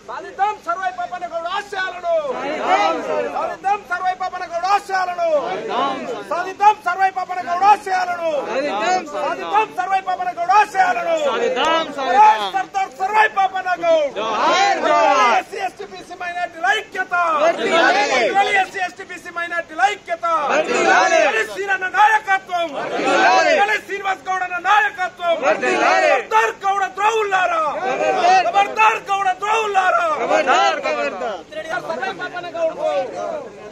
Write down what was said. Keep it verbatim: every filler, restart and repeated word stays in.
సాధిద్దాం సర్వై పాపన్న గౌడ ఆశయాలను సాధిద్దాం సర్వై పాపన్న గౌడ ఆశయాలను సాధిద్దాం సర్వై పాపన్న గౌడ ఆశయాలను సాధిద్దాం సర్వై పాపన్న గౌడ ఆశయాలను Sardar Sarvai Papanna Goud SC ST BC మైనార్టీల ఐక్యత ఎస్సీ ఎస్టీ బీసీ మైనార్టీల ఐక్యత శ్రీరన్న నాయకత్వం శ్రీనివాస్ గౌడ నాయకత్వం ఖబర్దార్ గౌడ ద్రోవులారా ఖబర్దార్ గౌడ ద్రోవులారా సర్వై పాపన్న గౌడ్